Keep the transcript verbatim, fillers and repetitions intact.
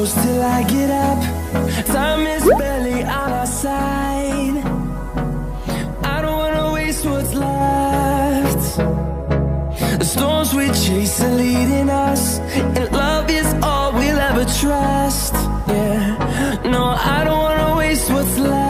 close till I get up. Time is barely on our side. I don't wanna waste what's left. The storms we chase are leading us, and love is all we'll ever trust. Yeah, no, I don't wanna waste what's left.